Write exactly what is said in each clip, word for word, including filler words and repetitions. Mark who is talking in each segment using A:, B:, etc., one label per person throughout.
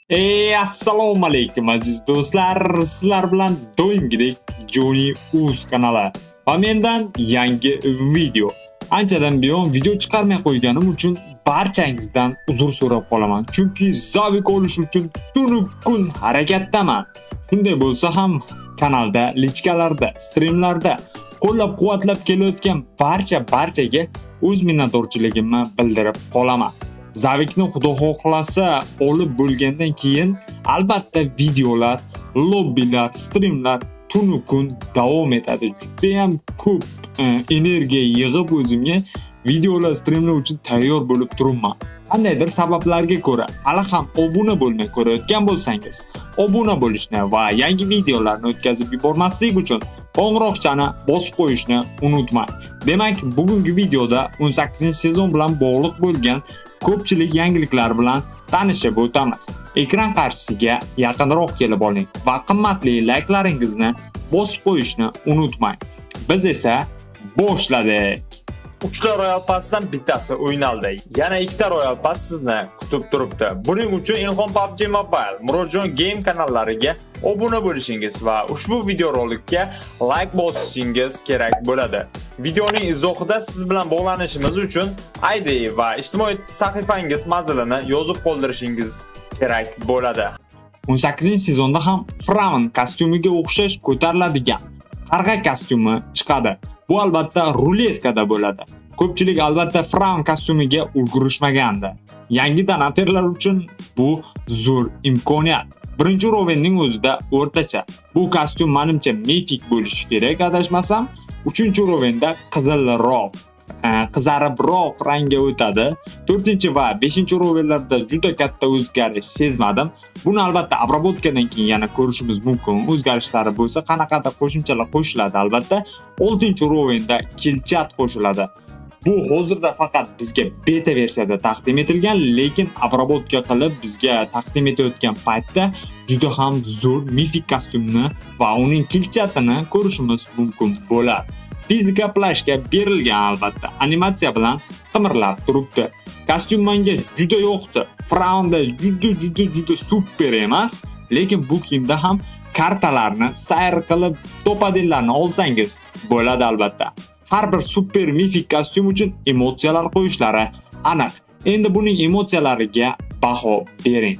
A: Ey, assalomu alaykum aziz do'stlar. Sizlar bilan doimgidek Johnny Uz kanali va mendan yangi video. Anchadan buyon video chiqarmay qo'yganim uchun barchangizdan uzr so'rab qolaman. Chunki zavq olish uchun tunu kun harakatdaman. Shunday bo'lsa ham kanalda, lichkalarda, streamlarda qo'llab-quvvatlab kelayotgan barcha barchaga o'z minnatdorchiligimni bildirib qolaman. Zavqni Xudo xohlasa olib bo'lgandan keyin albatta videolar, lobbilar, streamlar tunu kun davom etadi. Juda ham ko'p energiya yig'ib o'zimga videolar, streamlar uchun tayyor bo'lib turibman. Qandaydir sabablarga ko'ra, hali ham obuna bo'lmay ko'rayotgan bo'lsangiz, obuna bo'lishni va yangi videolarni o'tkazib yubormaslik uchun qo'ng'iroqchani bosib qo'yishni unutmang. Demak, bugungi videoda o'n sakkizinchi sezon bilan bog'liq bo'lgan ko'pchilik yangiliklar bilan tanishib o'tamiz. Ekran qarshisiga yaqinroq kelib oling va qimmatli layklaringizni bosib qo'yishni unutmang. Biz esa boshladik. uchta Royal Pass'dan bittasi o'ynaldi. Yana ikkita Royal Pass sizni kutib turibdi. Buning uchun Ilhom P U B G Mobile, Murodjon Game kanallariga obuna bo'lishingiz va ushbu videorolikka like bosishingiz kerak bo'ladi. Videoning izohida siz bilan bog'lanishimiz uchun I D va ijtimoiy sahifangiz manzilini yozib qoldirishingiz kerak bo'ladi. o'n sakkizinchi sezonda ham Fraun kostyumiga o'xshash ko'tariladigan qarg'a kostyumi chiqadi. Bu albatta ruletkada bo'ladi. Ko'pchilik albatta Fraun kostyumiga ulgurishmagandi. Yangi donatorlar uchun bu zo'r imkoniyat. Birinchi rovenning o'zida o'rtacha. Bu kostyum menimcha mifik bo'lishi kerak, adashmasam. uchinchi rovenda qizilroq, qizaribroq rangga o'tadi. to'rtinchi va beshinchi rovenlarda juda katta o'zgarish sezmadim. Buni albatta obrabotkadan keyin yana ko'rishimiz mumkin. O'zgarishlari bo'lsa, qanaqadir qo'shimchalar qo'shiladi albatta. oltinchi rovenda kilchat qo'shiladi. Bu hozirda faqat bizga beta versiyada taqdim etilgan, lekin obработка qilib bizga taqdim etayotgan paytda juda ham zo'r mifik kostyumni va uning kilchatini ko'rishimiz mumkin bo'ladi. Fizika plashga berilgan albatta. Animatsiya bilan qimirlab turibdi. Kostyum menga juda yoqdi. Fraunda juda juda juda super emas, lekin bu kiyimda ham kartalarni sayr qilib topadillarni olsangiz bo'ladi albatta. Har bir super mifik kostyum uchun emotsiyalar qo'yishlari aniq. Endi buning emotsiyalariga baho bering.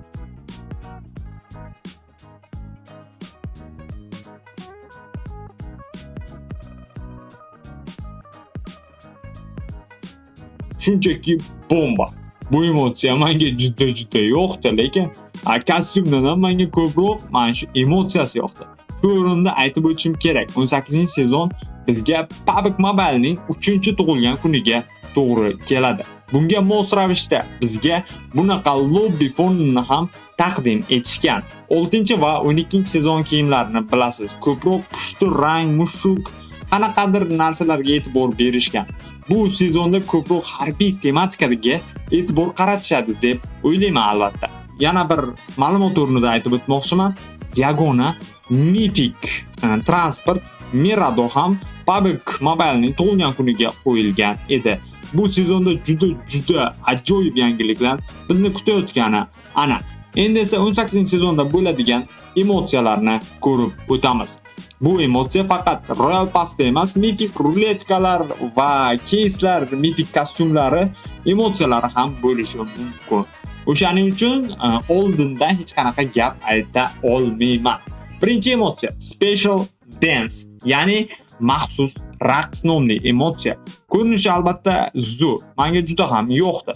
A: Shunchaki bomba. Bu emotsiya menga juda juda yoqdi, lekin kostyumdan ham menga ko'proq mana shu emotsiyasi yoqdi. Shu o'rinda aytib o'tishim kerak. o'n sakkizinchi sezon bizga P U B G Mobile'ning uchinchi tug'ilgan kuniga to'g'ri keladi. Bunga mos ravishda bizga bunaqa lobby fonini ham taqdim etishgan. oltinchi va o'n ikkinchi sezon kiyimlarini bilasiz. Ko'proq pushti rang, mushuk, qanaqadir narsalarga e'tibor berishgan. Bu sezonda ko'proq harbiy tematikaga e'tibor qaratishadi deb o'ylayman albatta. Yana bir ma'lumot o'rnida aytib o'tmoqchiman. Yagona mifik transport Mirado ham P U B G Mobile'ning tug'ilgan kuniga qo'yilgan edi. Bu sezonda juda juda ajoyib yangiliklar bizni kutayotgani aniq. Endi esa o'n sakkizinchi sezonda bo'ladigan emotsiyalarni ko'rib o'tamiz. Bu emotsiya faqat Royal Pass'da emas, mifik ruletkalar va keyslar, mifik kostyumlari emotsiyalari ham bo'lishi mumkin. O'shaning uchun oldindan hech qanaqa gap ayta olmayman. Birinchi emotsiya Special Dance, ya'ni maxsus raqs nomli emotsiya. Ko'rinishi albatta zo'r. Menga juda ham yoqdi.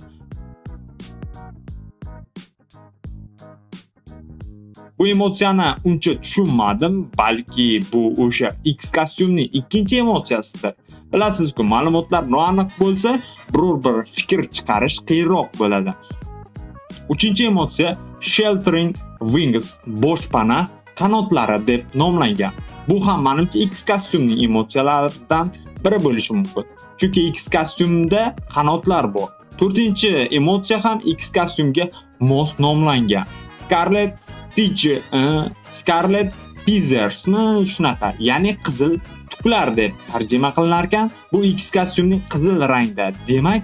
A: Bu emotsiyani uncha tushunmadim, balki bu o'sha X kostyumning ikkinchi emotsiyasidir. Bilasiz-ku, ma'lumotlar noaniq bo'lsa, biror bir fikr chiqarish qiyinroq bo'ladi. Uchinchi emotsiya Sheltering Wings, boshpana qanotlari deb nomlangan. Bu ham menimcha X kostyumning emotsiyalaridan biri bo'lishi mumkin. Chunki X kostyumda qanotlar bor. to'rtinchi emotsiya ham X kostyumga mos nomlangan. Scarlet Peach, Scarlet Pizersmi shunaqa, ya'ni qizil tuklar deb tarjima qilinar ekan. Bu X kostyumning qizil rangda. Demak,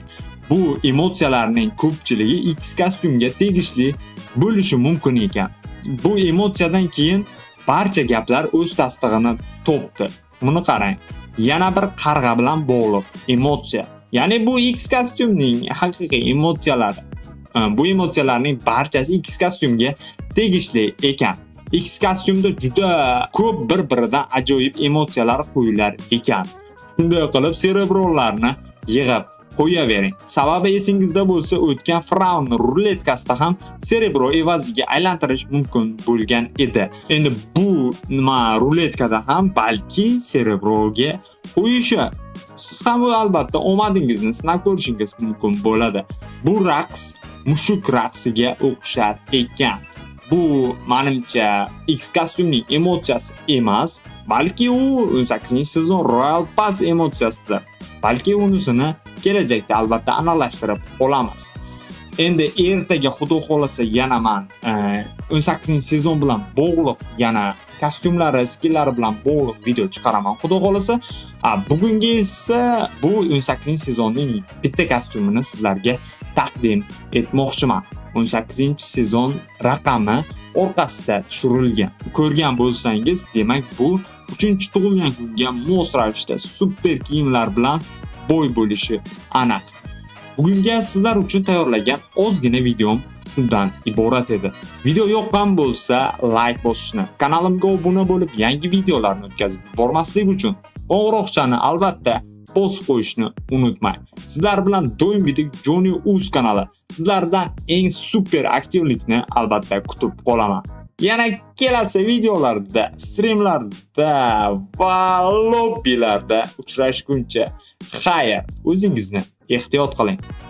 A: bu emotsiyalarning ko'pchiligi X kostyumga tegishli bo'lishi mumkin ekan. Bu emotsiyadan keyin barcha gaplar o'z tasdig'ini topdi. Buni qarang. Yana bir qarg'a bilan bog'liq emotsiya. Ya'ni bu X kostyumning haqiqiy emotsiyalari. Bu emotsiyalarning barchasi X kostyumga tegishli ekan. X kostyumda juda ko'p bir-biridan ajoyib emotsiyalar qo'yilar ekan. Shunday qilib cerebrollarni yig'ib qo'yavering. Sababi esingizda bo'lsa, o'tgan Fraun ruletkasida ham cerebro evaziga aylantirish mumkin bo'lgan edi. Endi bu nima ruletkada ham balki cerebroga qo'yishi. Siz ham albatta omadingizni sinab ko'rishingiz mumkin bo'ladi. Bu raqs mushuk raqsiga o'xshar ekan. Bu menimcha X kostyumning emotsiyasi emas, balki u o'n sakkizinchi sezon Royal Pass emotsiyasidir. Balki unisini kelajakda albatta aniqlashtirib olamiz. Endi ertaga xudo xolasa yana men o'n sakkizinchi sezon bilan bog'liq yana kostyumlari, skillari bilan bog'liq video chiqaraman. Xudo xolasa, bugungi esa bu o'n sakkizinchi sezonning bitta kostyumini sizlarga taqdim etmoqchiman. o'n sakkizinchi sezon raqami orqasida tushirilgan. Ko'rgan bo'lsangiz, demak bu uchinchi tug'ilgan kunga mos ravishda super kiyimlar bilan boy bo'lishi aniq. Bugunga sizlar uchun tayyorlagan ozgina videom shundan iborat edi. Video yoqqan bo'lsa, like bosishni, kanalimga obuna bo'lib, yangi videolarni o'tkazib bormaslik uchun qo'ng'iroqchani albatta bosib qo'yishni unutmang. Sizlar bilan doimgidek Johnny Uz kanali. Sizlardan eng super aktivlikni albatta kutib qolaman. Yana kelasi videolarda, streamlarda va lobbilarda uchrashguncha xayr, o'zingizni ehtiyot qiling.